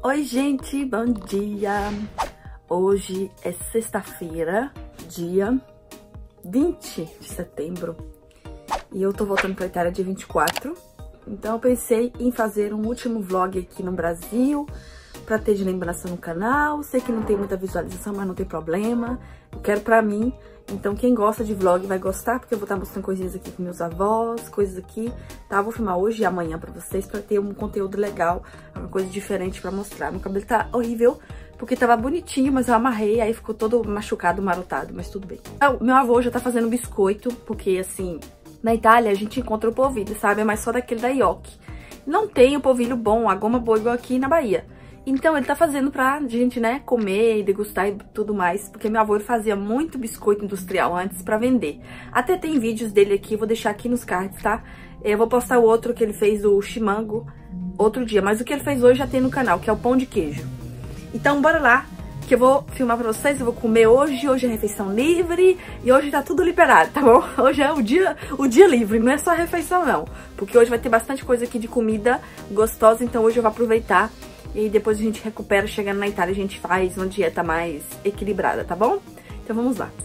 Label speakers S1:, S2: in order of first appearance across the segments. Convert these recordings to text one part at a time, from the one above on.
S1: Oi gente, bom dia! Hoje é sexta-feira, dia 20 de setembro. E eu tô voltando pra Itália dia 24. Então eu pensei em fazer um último vlog aqui no Brasil, pra ter de lembrança no canal. Sei que não tem muita visualização, mas não tem problema. Eu quero pra mim. Então quem gosta de vlog vai gostar, porque eu vou estar mostrando coisinhas aqui com meus avós, coisas aqui, tá? Vou filmar hoje e amanhã pra vocês, pra ter um conteúdo legal, uma coisa diferente pra mostrar. Meu cabelo tá horrível, porque tava bonitinho, mas eu amarrei, aí ficou todo machucado, marotado, mas tudo bem. Meu avô já tá fazendo biscoito, porque assim, na Itália a gente encontra o polvilho, sabe? Mas só daquele da Yoki. Não tem o polvilho bom, a goma boa igual aqui na Bahia. Então ele tá fazendo pra gente, né, comer e degustar e tudo mais. Porque meu avô ele fazia muito biscoito industrial antes pra vender. Até tem vídeos dele aqui, vou deixar aqui nos cards, tá? Eu vou postar o outro que ele fez, o chimango, outro dia. Mas o que ele fez hoje já tem no canal, que é o pão de queijo. Então bora lá, que eu vou filmar pra vocês. Eu vou comer hoje é refeição livre. E hoje tá tudo liberado, tá bom? Hoje é o dia livre, não é só a refeição não. Porque hoje vai ter bastante coisa aqui de comida gostosa. Então hoje eu vou aproveitar. E depois a gente recupera, chegando na Itália a gente faz uma dieta mais equilibrada, tá bom? Então vamos lá.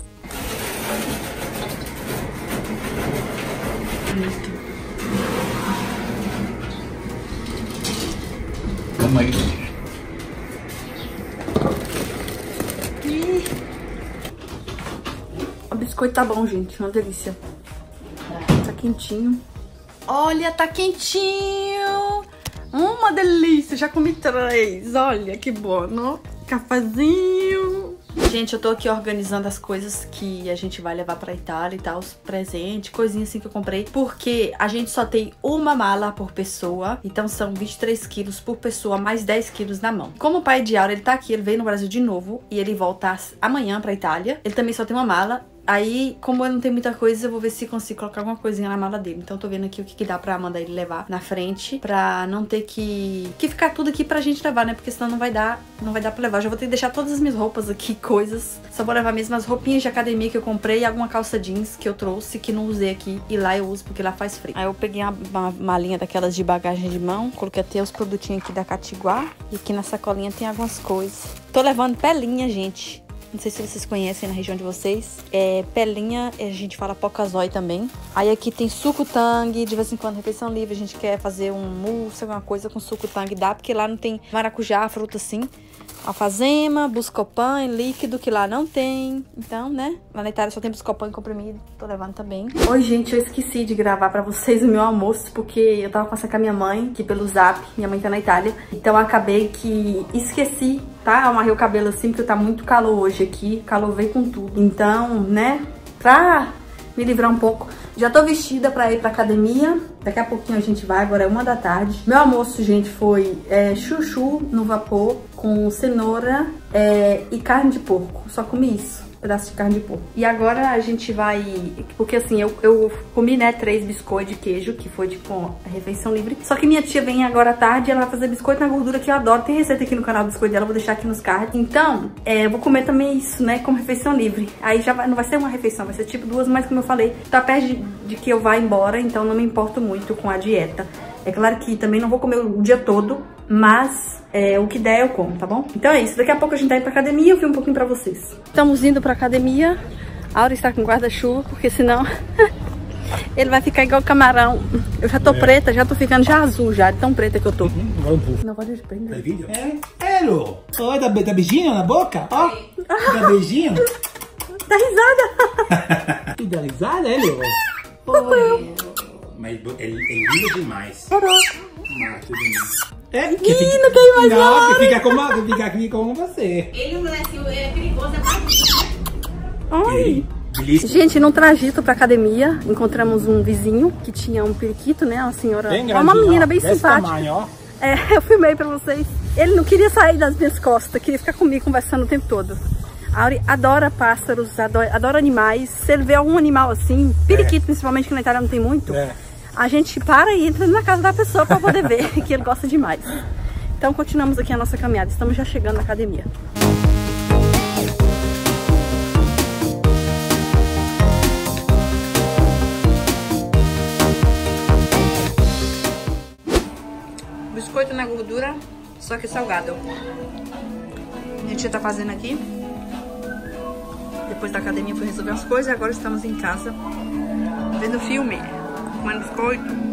S2: Calma aí.
S1: O biscoito tá bom, gente, uma delícia. Tá quentinho. Olha, tá quentinho! Uma delícia, já comi 3, olha que bom, cafezinho. Gente, eu tô aqui organizando as coisas que a gente vai levar pra Itália e tal, os presentes, coisinhas assim que eu comprei. Porque a gente só tem uma mala por pessoa, então são 23 quilos por pessoa, mais 10 quilos na mão. Como o pai de Aura, ele tá aqui, ele veio no Brasil de novo e ele volta amanhã pra Itália. Ele também só tem uma mala. Aí, como eu não tenho muita coisa, eu vou ver se consigo colocar alguma coisinha na mala dele. Então, eu tô vendo aqui o que dá pra mandar ele levar na frente. Pra não ter que ficar tudo aqui pra gente levar, né? Porque senão não vai dar pra levar. Eu já vou ter que deixar todas as minhas roupas aqui, coisas. Só vou levar mesmo as roupinhas de academia que eu comprei e alguma calça jeans que eu trouxe, que não usei aqui. E lá eu uso, porque lá faz frio. Aí eu peguei uma malinha daquelas de bagagem de mão. Coloquei até os produtinhos aqui da Catiguá. E aqui na sacolinha tem algumas coisas. Tô levando pelinha, gente. Não sei se vocês conhecem na região de vocês. Pelinha, a gente fala pocazói também. Aí aqui tem suco tangue, de vez em quando refeição livre. A gente quer fazer um mousse, alguma coisa com suco tangue. Dá, porque lá não tem maracujá, fruta assim. Alfazema, buscopan, líquido, que lá não tem. Então, né? Lá na Itália só tem buscopan e comprimido. Tô levando também. Oi, gente, eu esqueci de gravar pra vocês o meu almoço, porque eu tava conversando com a minha mãe, aqui pelo Zap. Minha mãe tá na Itália. Então, eu acabei que esqueci, tá? Eu amarrei o cabelo assim, porque tá muito calor hoje aqui. O calor veio com tudo. Então, né? Pra me livrar um pouco. Já tô vestida pra ir pra academia. Daqui a pouquinho a gente vai, agora é 1 da tarde. Meu almoço, gente, foi chuchu no vapor com cenoura e carne de porco. Só comi isso, pedaço de carne de porco. E agora a gente vai... Porque assim, eu comi, né, 3 biscoitos de queijo, que foi tipo a refeição livre. Só que minha tia vem agora à tarde e ela vai fazer biscoito na gordura, que eu adoro. Tem receita aqui no canal do biscoito dela, vou deixar aqui nos cards. Então, eu vou comer também isso, né, como refeição livre. Aí já não vai ser uma refeição, vai ser tipo 2, mas como eu falei, tá perto de que eu vá embora, então não me importo muito com a dieta. É claro que também não vou comer o dia todo, mas o que der eu como, tá bom? Então é isso, daqui a pouco a gente tá indo pra academia, eu filmo um pouquinho pra vocês. Estamos indo pra academia, a Aura está com guarda-chuva, porque senão ele vai ficar igual camarão. Eu já tô preta, já tô ficando já azul já, de tão preta que eu tô. Não pode prender.
S2: Elo! Oi, dá beijinho na boca? Ó, dá beijinho?
S1: Dá risada!
S2: Tu dá risada, Elo? Oi. Mas é lindo demais. Mas tudo bem.
S1: Não quer mais
S2: não, fica aqui com você.
S3: Ele não é perigoso, é pra
S1: Oi. Gente, num trajeto pra academia, encontramos um vizinho que tinha um periquito, né? Uma senhora, uma menina bem simpática. Tamanho, ó. Eu filmei pra vocês. Ele não queria sair das minhas costas, queria ficar comigo conversando o tempo todo. A Auri adora pássaros, adora animais. Se ele vê algum animal assim, periquito principalmente, que na Itália não tem muito, a gente para e entra na casa da pessoa pra poder ver, que ele gosta demais. Então continuamos aqui a nossa caminhada, estamos já chegando na academia. Biscoito na gordura, só que salgado. A gente tá fazendo aqui. Depois da academia fui resolver as coisas e agora estamos em casa vendo filme, comendo biscoito.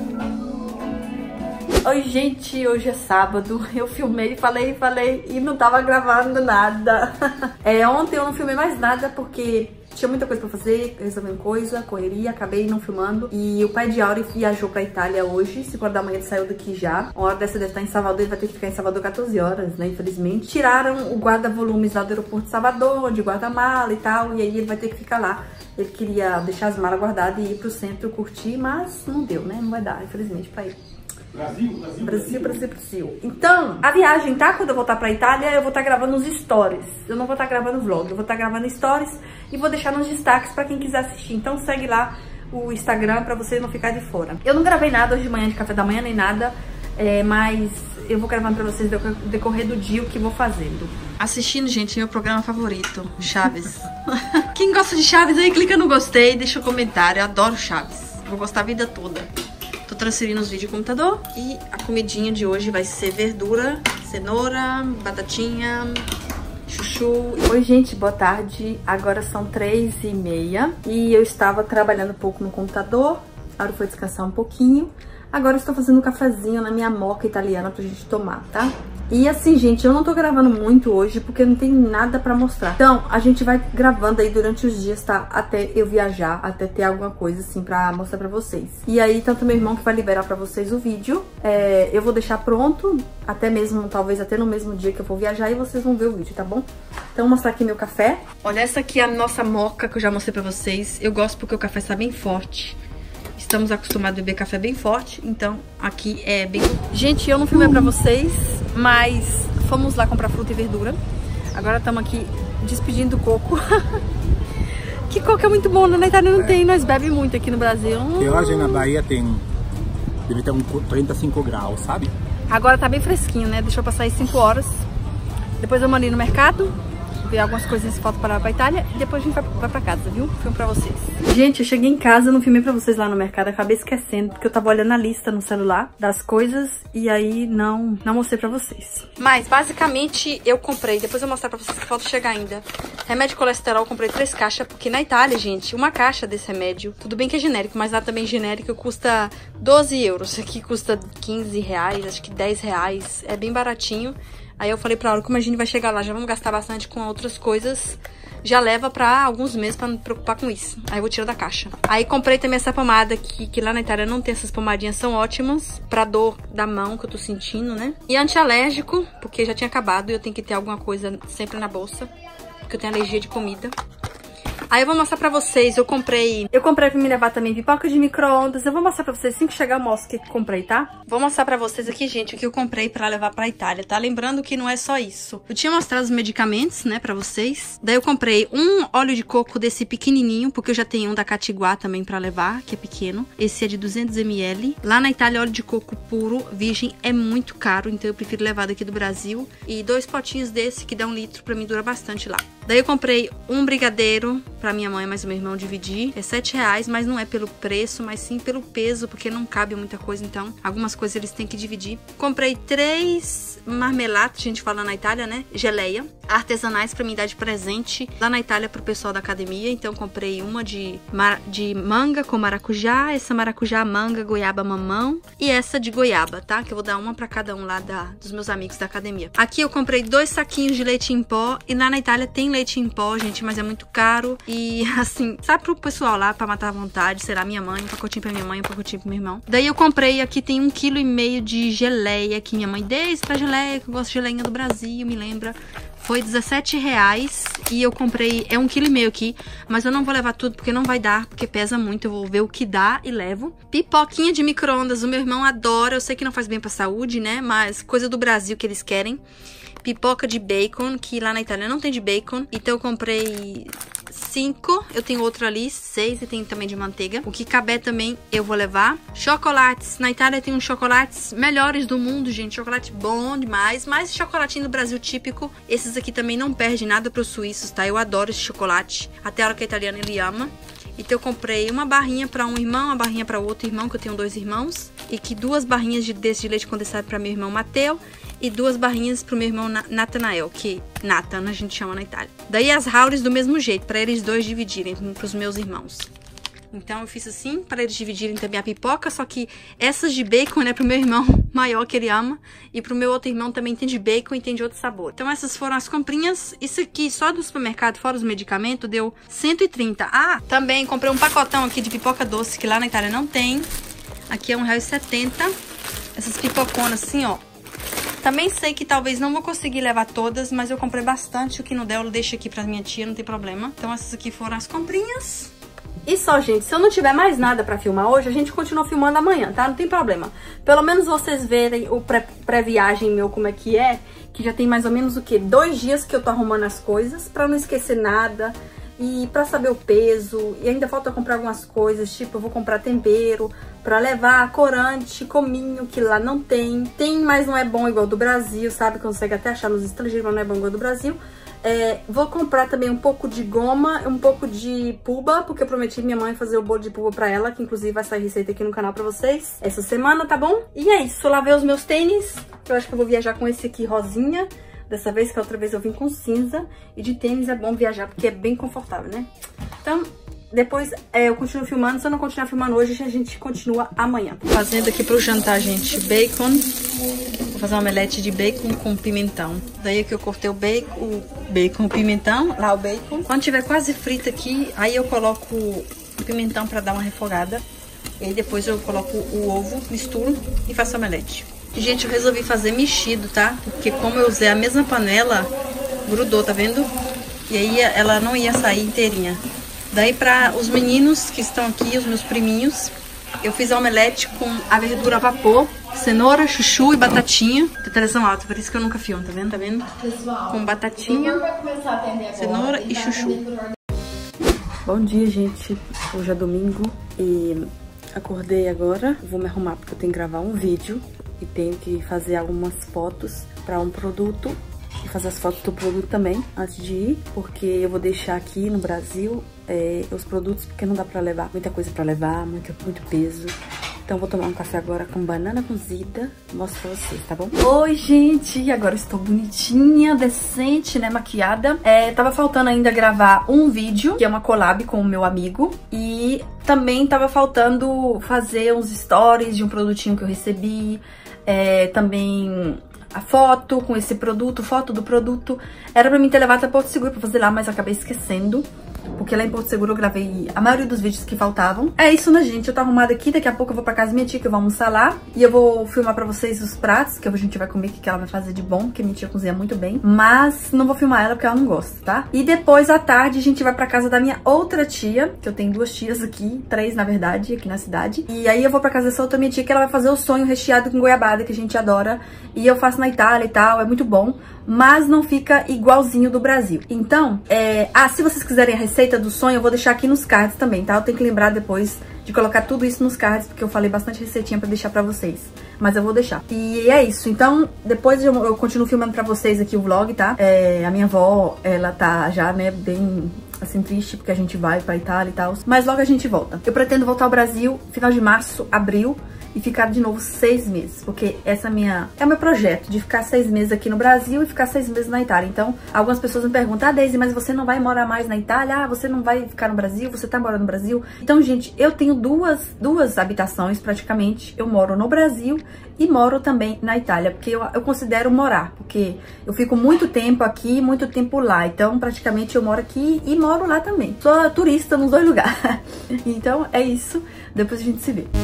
S1: Oi, gente, hoje é sábado. Eu filmei, falei e não tava gravando nada. Ontem eu não filmei mais nada porque tinha muita coisa pra fazer, resolvendo coisa, correria, acabei não filmando. E o pai de Auri viajou pra Itália hoje, 5 horas da manhã ele saiu daqui já. Uma hora dessa deve estar em Salvador, ele vai ter que ficar em Salvador 14 horas, né, infelizmente. Tiraram o guarda-volumes lá do aeroporto de Salvador, de guarda-mala e tal, e aí ele vai ter que ficar lá. Ele queria deixar as malas guardadas e ir pro centro curtir, mas não deu, né, não vai dar, infelizmente, pra ir. Brasil. Então, a viagem, tá? Quando eu voltar pra Itália, eu vou estar gravando os stories. Eu não vou estar gravando vlog, eu vou estar gravando stories e vou deixar nos destaques pra quem quiser assistir. Então segue lá o Instagram pra vocês não ficarem de fora. Eu não gravei nada hoje de manhã, de café da manhã, nem nada, mas eu vou gravando pra vocês no decorrer do dia o que vou fazendo. Assistindo, gente, meu programa favorito, Chaves. Quem gosta de Chaves aí, clica no gostei, deixa um comentário. Eu adoro Chaves, vou gostar a vida toda. Tô transferindo os vídeos no computador e a comidinha de hoje vai ser verdura, cenoura, batatinha, chuchu. Oi, gente, boa tarde. Agora são 3h30 e eu estava trabalhando um pouco no computador. A hora foi descansar um pouquinho. Agora eu estou fazendo um cafezinho na minha moca italiana pra gente tomar, tá? E assim, gente, eu não tô gravando muito hoje porque não tem nada pra mostrar. Então, a gente vai gravando aí durante os dias, tá? Até eu viajar, até ter alguma coisa assim pra mostrar pra vocês. E aí, tanto meu irmão que vai liberar pra vocês o vídeo, eu vou deixar pronto, até mesmo, talvez até no mesmo dia que eu for viajar, e vocês vão ver o vídeo, tá bom? Então, vou mostrar aqui meu café. Olha, essa aqui é a nossa moca que eu já mostrei pra vocês. Eu gosto porque o café está bem forte. Estamos acostumados a beber café bem forte, então aqui é bem... Gente, eu não filmei pra vocês, mas fomos lá comprar fruta e verdura. Agora estamos aqui despedindo do coco. Que coco é muito bom, né? Na Itália não tem, nós bebemos muito aqui no Brasil.
S2: E hoje na Bahia deve ter 35 graus, sabe?
S1: Agora tá bem fresquinho, né? Deixa eu passar aí 5 horas. Depois eu mandei no mercado, ver algumas coisinhas que faltam para ir pra Itália e depois a gente vai pra casa, viu? Filme pra vocês. Gente, eu cheguei em casa, não filmei pra vocês lá no mercado, acabei esquecendo, porque eu tava olhando a lista no celular das coisas e aí não mostrei pra vocês. Mas, basicamente, eu comprei, depois eu vou mostrar pra vocês que falta chegar ainda. Remédio de colesterol, eu comprei 3 caixas, porque na Itália, gente, uma caixa desse remédio, tudo bem que é genérico, mas lá também genérico custa 12 euros. Aqui custa 15 reais, acho que 10 reais, é bem baratinho. Aí eu falei pra Aura, como a gente vai chegar lá, já vamos gastar bastante com outras coisas, já leva pra alguns meses pra não me preocupar com isso. Aí eu vou tirar da caixa. Aí comprei também essa pomada aqui, que lá na Itália não tem, essas pomadinhas, são ótimas pra dor da mão que eu tô sentindo, né? E antialérgico, porque já tinha acabado e eu tenho que ter alguma coisa sempre na bolsa, porque eu tenho alergia de comida. Aí eu vou mostrar pra vocês, eu comprei pra me levar também pipoca de micro-ondas. Eu vou mostrar pra vocês, assim que chegar eu mostro o que comprei, tá? Vou mostrar pra vocês aqui, gente, o que eu comprei pra levar pra Itália, tá? Lembrando que não é só isso. Eu tinha mostrado os medicamentos, né, pra vocês. Daí eu comprei um óleo de coco desse pequenininho, porque eu já tenho um da Catiguá também pra levar, que é pequeno. Esse é de 200 ml. Lá na Itália, óleo de coco puro, virgem, é muito caro, então eu prefiro levar daqui do Brasil. E 2 potinhos desse, que dá 1 litro, pra mim dura bastante lá. Daí eu comprei um brigadeiro pra minha mãe, mas o meu irmão dividir. É 7 reais, mas não é pelo preço, mas sim pelo peso, porque não cabe muita coisa, então algumas coisas eles têm que dividir. Comprei 3 marmeladas, a gente fala na Itália, né? Geleia, artesanais pra mim dar de presente lá na Itália pro pessoal da academia. Então comprei uma de manga com maracujá, essa maracujá, manga, goiaba, mamão e essa de goiaba, tá? Que eu vou dar uma pra cada um lá dos meus amigos da academia. Aqui eu comprei 2 saquinhos de leite em pó e lá na Itália tem leite em pó, gente, mas é muito caro e assim, sabe, pro pessoal lá pra matar à vontade, será minha mãe, um pacotinho pra minha mãe, um pacotinho pro meu irmão. Daí eu comprei, aqui tem 1,5 kg de geleia, que minha mãe desde pra geleia, que eu gosto de geleinha do Brasil, me lembra. Foi 17 reais e eu comprei, é 1,5 kg aqui, mas eu não vou levar tudo porque não vai dar, porque pesa muito, eu vou ver o que dá e levo. Pipoquinha de micro-ondas, o meu irmão adora, eu sei que não faz bem pra saúde, né, mas coisa do Brasil que eles querem. Pipoca de bacon, que lá na Itália não tem de bacon, então eu comprei 5, eu tenho outro ali, 6 e tem também de manteiga. O que caber também eu vou levar. Chocolates, na Itália tem uns chocolates melhores do mundo, gente, chocolate bom demais, mas chocolatinho do Brasil típico, esses aqui também não perdem nada pros suíços, tá? Eu adoro esse chocolate, até a hora que a italiana ele ama. Então eu comprei uma barrinha para um irmão, uma barrinha para o outro irmão, que eu tenho 2 irmãos. E que 2 barrinhas desse de leite condensado para meu irmão Mateu. E 2 barrinhas para o meu irmão Natanael, que Nathan a gente chama na Itália. Daí as Hauris do mesmo jeito, para eles 2 dividirem para os meus irmãos. Então eu fiz assim, para eles dividirem também a pipoca, só que essas de bacon é pro meu irmão maior, que ele ama, e pro meu outro irmão também tem de bacon e tem de outro sabor. Então essas foram as comprinhas. Isso aqui, só do supermercado, fora os medicamentos, deu 130. Ah, também comprei um pacotão aqui de pipoca doce, que lá na Itália não tem. Aqui é R$1,70. Essas pipoconas assim, ó. Também sei que talvez não vou conseguir levar todas, mas eu comprei bastante. O que não der, eu deixo aqui pra minha tia, não tem problema. Então essas aqui foram as comprinhas. E só, gente, se eu não tiver mais nada pra filmar hoje, a gente continua filmando amanhã, tá? Não tem problema. Pelo menos vocês verem o pré-viagem meu como é, que já tem mais ou menos o quê? 2 dias que eu tô arrumando as coisas, pra não esquecer nada e pra saber o peso. E ainda falta comprar algumas coisas, tipo, eu vou comprar tempero pra levar, corante, cominho, que lá não tem. Tem, mas não é bom igual do Brasil, sabe? Consegue até achar nos estrangeiros, mas não é bom igual do Brasil. Vou comprar também um pouco de goma, um pouco de puba, porque eu prometi minha mãe fazer o bolo de puba pra ela, que inclusive vai sair receita aqui no canal pra vocês essa semana, tá bom? E é isso, lavei os meus tênis, eu acho que eu vou viajar com esse aqui rosinha, dessa vez, que a outra vez eu vim com cinza, e de tênis é bom viajar, porque é bem confortável, né? Então, depois eu continuo filmando, se eu não continuar filmando hoje, a gente continua amanhã. Fazendo aqui pro jantar, gente, bacon. Vou fazer um omelete de bacon com pimentão. Daí que eu cortei o bacon, o pimentão, lá o bacon. Quando tiver quase frito aqui, aí eu coloco o pimentão pra dar uma refogada. E aí depois eu coloco o ovo, misturo e faço omelete. Gente, eu resolvi fazer mexido, tá? Porque como eu usei a mesma panela, grudou, tá vendo? E aí ela não ia sair inteirinha. Daí para os meninos que estão aqui, os meus priminhos, eu fiz a omelete com a verdura a vapor, cenoura, chuchu e batatinha. Tem televisão alta, por isso que eu nunca filmo, tá vendo? Tá vendo? Com batatinha, cenoura e chuchu. Bom dia, gente. Hoje é domingo e acordei agora. Vou me arrumar porque eu tenho que gravar um vídeo e tenho que fazer algumas fotos para um produto. E fazer as fotos do produto também, antes de ir, porque eu vou deixar aqui no Brasil os produtos, porque não dá pra levar muita coisa pra levar, muito peso. Então vou tomar um café agora com banana cozida, mostro pra vocês, tá bom? Oi, gente! Agora estou bonitinha, decente, né, maquiada. Tava faltando ainda gravar um vídeo, que é uma collab com o meu amigo. E também tava faltando fazer uns stories de um produtinho que eu recebi. Também a foto com esse produto, foto do produto. Era pra mim ter levado a Porto Seguro pra fazer lá, mas eu acabei esquecendo. Porque lá em Porto Seguro eu gravei a maioria dos vídeos que faltavam. É isso, né, gente? Eu tô arrumada aqui, daqui a pouco eu vou pra casa da minha tia, que eu vou almoçar lá. E eu vou filmar pra vocês os pratos que a gente vai comer, que ela vai fazer de bom, porque minha tia cozinha muito bem. Mas não vou filmar ela porque ela não gosta, tá? E depois, à tarde, a gente vai pra casa da minha outra tia, que eu tenho 2 tias aqui, 3 na verdade, aqui na cidade. E aí eu vou pra casa dessa outra minha tia, que ela vai fazer o sonho recheado com goiabada, que a gente adora. E eu faço na Itália e tal, é muito bom. Mas não fica igualzinho do Brasil. Então, se vocês quiserem a receita do sonho, eu vou deixar aqui nos cards também, tá? Eu tenho que lembrar depois de colocar tudo isso nos cards, porque eu falei bastante receitinha pra deixar pra vocês. Mas eu vou deixar. E é isso. Então, depois eu continuo filmando pra vocês aqui o vlog, tá? A minha avó, ela tá já, né, bem assim, triste, porque a gente vai pra Itália e tal. Mas logo a gente volta. Eu pretendo voltar ao Brasil final de março, abril. E ficar de novo 6 meses, porque essa é o meu projeto, de ficar 6 meses aqui no Brasil e ficar 6 meses na Itália. Então, algumas pessoas me perguntam, Daisy, mas você não vai morar mais na Itália? Você não vai ficar no Brasil? Você tá morando no Brasil? Então, gente, eu tenho duas habitações, praticamente. Eu moro no Brasil e moro também na Itália, porque eu considero morar, porque eu fico muito tempo aqui, muito tempo lá. Então, praticamente, eu moro aqui e moro lá também. Sou turista nos 2 lugares. Então, é isso. Depois a gente se vê.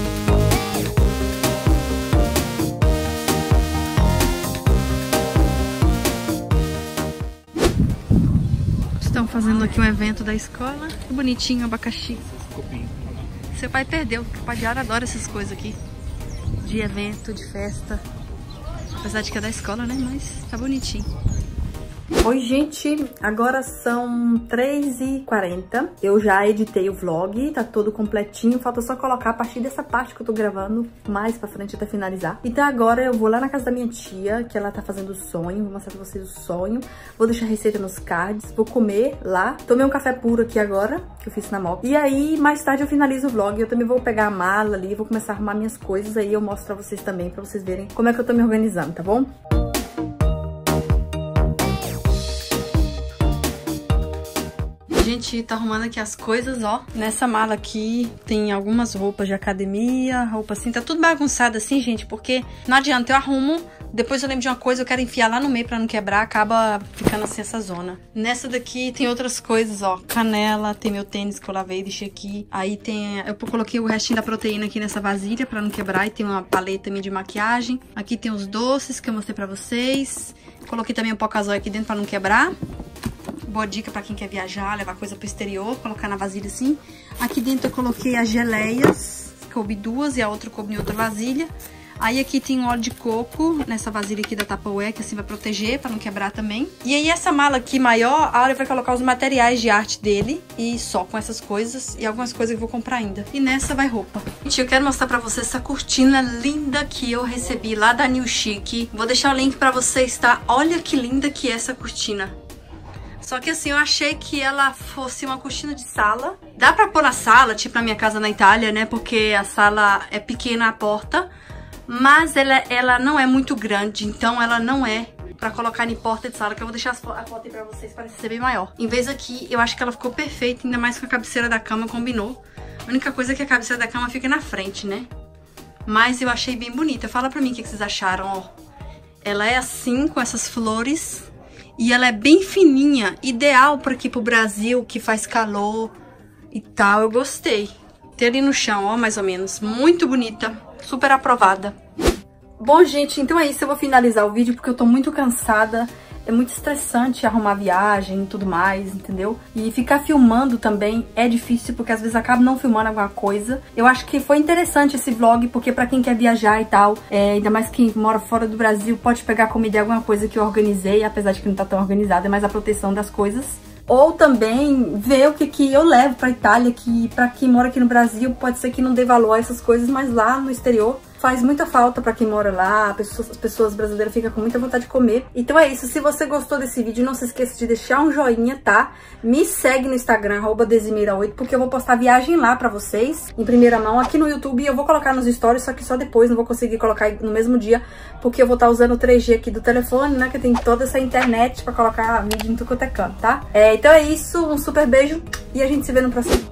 S1: Estão fazendo aqui um evento da escola. Que bonitinho, abacaxi. Seu pai perdeu, porque o pai Diário adora essas coisas aqui. De evento, de festa. Apesar de que é da escola, né? Mas tá bonitinho. Oi, gente, agora são 3h40. Eu já editei o vlog, tá todo completinho. Falta só colocar a partir dessa parte que eu tô gravando mais pra frente até finalizar. Então agora eu vou lá na casa da minha tia, que ela tá fazendo o sonho. Vou mostrar pra vocês o sonho. Vou deixar a receita nos cards. Vou comer lá. Tomei um café puro aqui agora, que eu fiz na moto. E aí, mais tarde eu finalizo o vlog. Eu também vou pegar a mala ali, vou começar a arrumar minhas coisas. Aí eu mostro pra vocês também, pra vocês verem como é que eu tô me organizando, tá bom? Gente, tá arrumando aqui as coisas, ó. Nessa mala aqui tem algumas roupas de academia, roupa assim, tá tudo bagunçado assim, gente, porque não adianta, eu arrumo, depois eu lembro de uma coisa, eu quero enfiar lá no meio pra não quebrar, acaba ficando assim essa zona. Nessa daqui tem outras coisas, ó, canela, tem meu tênis que eu lavei e deixei aqui. Aí tem, eu coloquei o restinho da proteína aqui nessa vasilha pra não quebrar, e tem uma paleta minha de maquiagem. Aqui tem os doces que eu mostrei pra vocês. Coloquei também o pocazói aqui dentro pra não quebrar. Boa dica pra quem quer viajar, levar coisa pro exterior, colocar na vasilha assim. Aqui dentro eu coloquei as geleias, coube duas e a outra coube em outra vasilha. Aí aqui tem um óleo de coco nessa vasilha aqui da Tupperware, que assim vai proteger pra não quebrar também. E aí essa mala aqui maior, a Áurea vai colocar os materiais de arte dele e só com essas coisas e algumas coisas que eu vou comprar ainda. E nessa vai roupa. Gente, eu quero mostrar pra vocês essa cortina linda que eu recebi lá da New Chic. Vou deixar o link pra vocês, tá? Olha que linda que é essa cortina. Só que assim, eu achei que ela fosse uma cortina de sala. Dá pra pôr na sala, tipo na minha casa na Itália, né? Porque a sala é pequena a porta. Mas ela não é muito grande, então ela não é pra colocar em porta de sala. Que eu vou deixar a foto aí pra vocês, parece ser bem maior. Em vez aqui, eu acho que ela ficou perfeita, ainda mais com a cabeceira da cama, combinou. A única coisa é que a cabeceira da cama fica na frente, né? Mas eu achei bem bonita. Fala pra mim o que vocês acharam, ó. Ela é assim, com essas flores. E ela é bem fininha, ideal para aqui pro Brasil, que faz calor e tal. Eu gostei. Tem ali no chão, ó, mais ou menos. Muito bonita, super aprovada. Bom, gente, então é isso. Eu vou finalizar o vídeo porque eu tô muito cansada. É muito estressante arrumar viagem e tudo mais, entendeu? E ficar filmando também é difícil, porque às vezes acabo não filmando alguma coisa. Eu acho que foi interessante esse vlog, porque pra quem quer viajar e tal, ainda mais quem mora fora do Brasil, pode pegar como ideia alguma coisa que eu organizei, apesar de que não tá tão organizada, é mais a proteção das coisas. Ou também ver o que eu levo pra Itália, que pra quem mora aqui no Brasil, pode ser que não dê valor a essas coisas, mas lá no exterior faz muita falta pra quem mora lá, as pessoas brasileiras ficam com muita vontade de comer. Então é isso, se você gostou desse vídeo, não se esqueça de deixar um joinha, tá? Me segue no Instagram, @Desimira8, porque eu vou postar viagem lá pra vocês, em primeira mão, aqui no YouTube. Eu vou colocar nos stories, só que só depois, não vou conseguir colocar no mesmo dia, porque eu vou estar usando o 3G aqui do telefone, né? Que tem toda essa internet pra colocar vídeo em tudo quanto é canto, tá? Então é isso, um super beijo e a gente se vê no próximo vídeo.